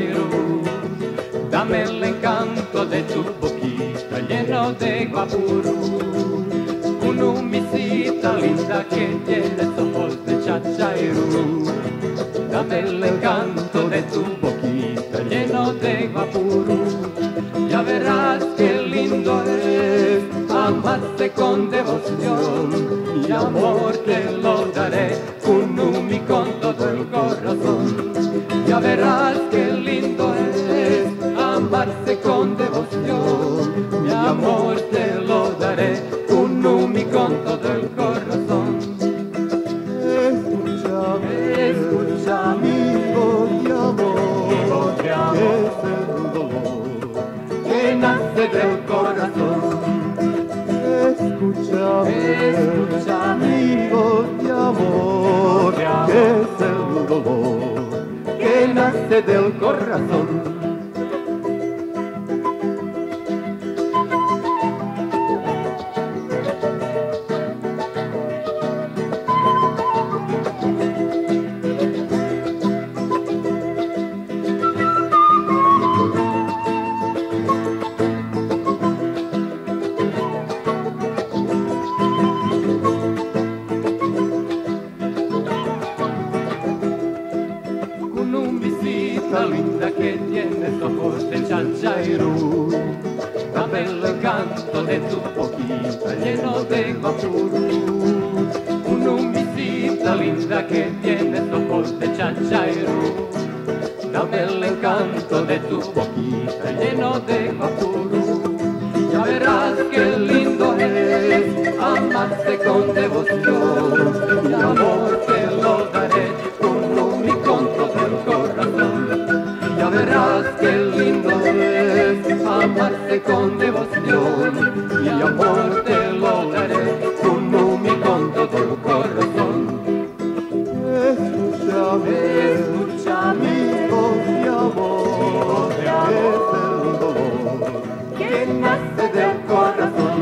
chachairú. Dame el encanto de tu boquita lleno de guapurú. Una misita linda que tiene ojos de chachairú. Dame el encanto de tu boquita lleno de guapurú. Ya verás qué lindo es amarte con devoción. Mi amor te lo daré, Kunumi, con todo el corazón. Ya verás qué lindo es amarse con devoción. Mi amor te lo daré, Kunumi, con todo el corazón. Escucha, amigo de amor, es el dolor que nace del corazón. Escucha, amigo de amor, que es el dolor que nace del corazón. Linda que tienes ojos de chachairú. Dame el encanto de tu boquita lleno de guapurú. Una misita linda que tienes ojos de chachairú. Dame el encanto de tu boquita lleno de guapurú. Ya verás qué lindo es amarse con devoción. Mi amor te lo daré, Kunumi, con todo el corazón. Ya verás qué lindo es amarse con devoción. Mi amor te lo daré, Kunumi, con todo el corazón. Escucha, amigo de amor, es el dolor que nace del corazón.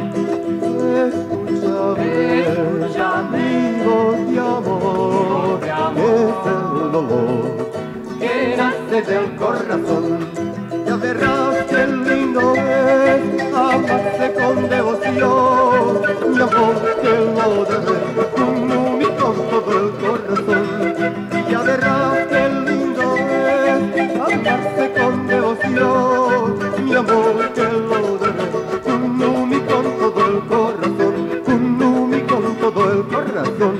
Escucha, amigo de amor, es el dolor que nace del corazón. Ya verás qué lindo es amarse con devoción. Mi amor te lo daré, Kunumi, con todo el corazón. Ya verás qué lindo es amarse con devoción. Mi amor te lo daré, Kunumi, con todo el corazón. Kunumi, con todo el corazón.